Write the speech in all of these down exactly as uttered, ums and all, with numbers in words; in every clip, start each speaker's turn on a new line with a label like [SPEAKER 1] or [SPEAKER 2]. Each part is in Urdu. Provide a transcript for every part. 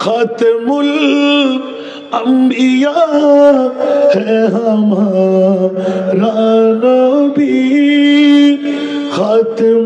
[SPEAKER 1] خاتم الانبیاء ہے ہمارا نبی، خاتم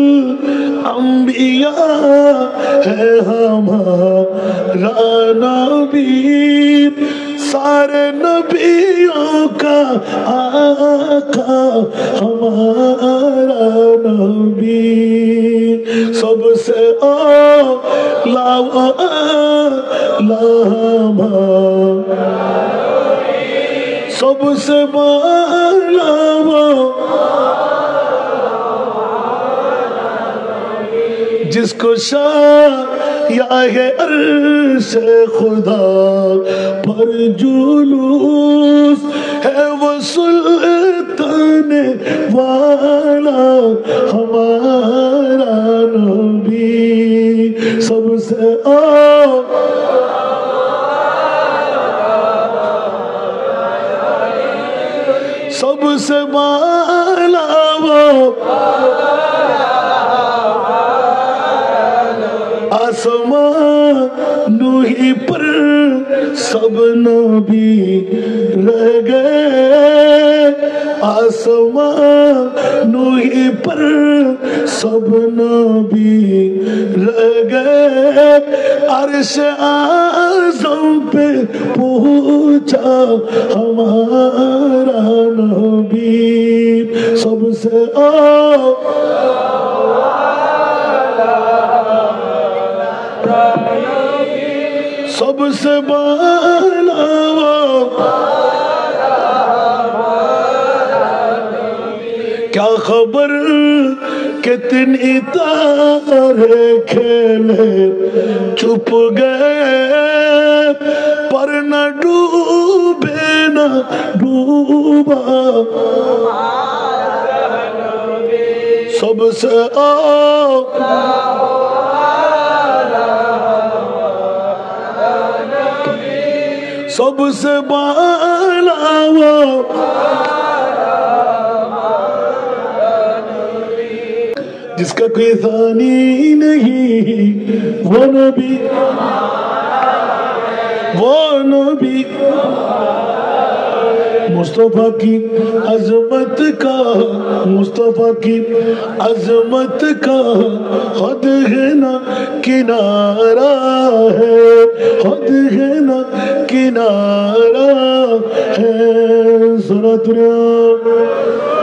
[SPEAKER 1] الانبیاء ہے ہمارا نبی، سارے نبیوں کا آقا ہمارا نبی، سب سے اولا و اعلی ہمارا، سب سے بالا و جس کو شاہ یا ہے عرش خدا پر جلوس ہے، وہ سلطان والا ہمارا نبی، سب سے سب سے بالا وہ آسمان ہی پر سب نبی رہ گئے، آسمان ہی پر سب نبی رہ گئے، عرش اعظم پہ پہنچا ہمارا نبی، سب سے سب سے بالا کیا خبر کتنی تارے کھیلے چھپ گئے، پر نہ ڈوبے نہ ڈوبا سب سے سب سے بالا وہ جس کا کوئی ثانی نہیں، وہ نبی وہ نبی مصطفیٰ کی عظمت کا، مصطفیٰ کی عظمت کا حد ہے نہ کنارہ ہے، حد ہے نہ کنارہ ہے، سورۃ